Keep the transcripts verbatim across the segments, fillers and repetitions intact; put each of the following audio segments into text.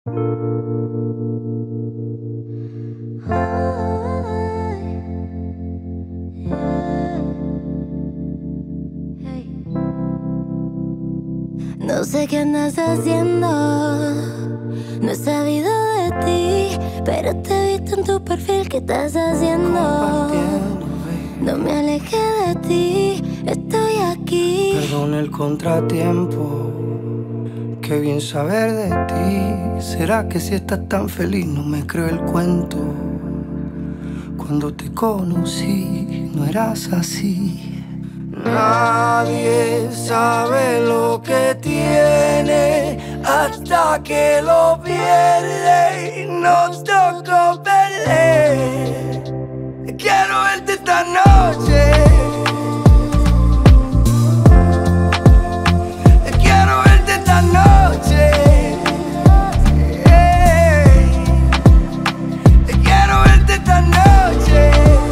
No sé qué andas haciendo, no he sabido de ti, pero te he visto en tu perfil. ¿Qué estás haciendo? No me alejé de ti, estoy aquí. Perdón el contratiempo, qué bien saber de ti. ¿Será que si estás tan feliz no me creo el cuento? Cuando te conocí no eras así. Nadie sabe lo que tiene hasta que lo pierde, y nos tocó perder. Quiero verte esta noche, quiero verte esta noche, hey. Quiero verte esta noche.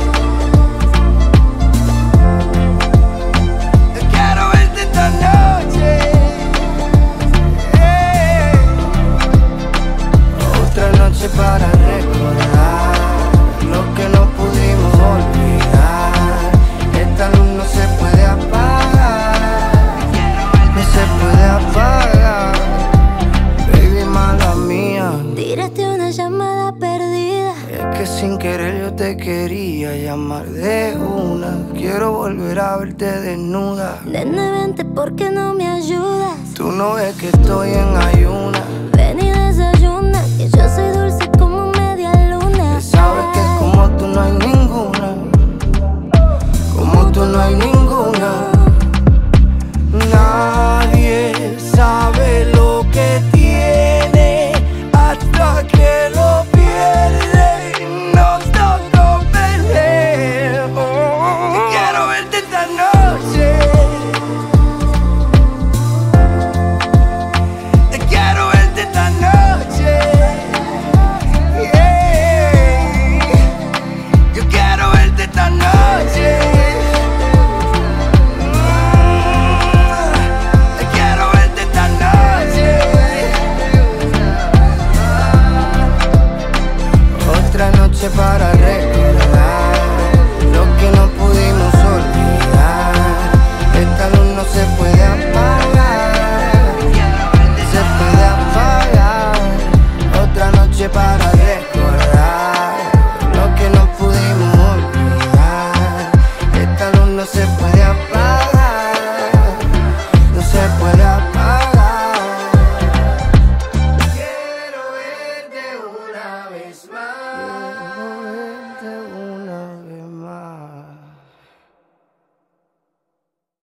Para recordar lo que no pudimos olvidar. Esta luz no se puede apagar, no se puede apagar. Baby, mala mía, Tiraste una llamada perdida. es que sin querer yo te quería llamar de una. Quiero volver a verte desnuda. Nena, vente, ¿por qué no me ayudas? Tú no ves que estoy en ayuna.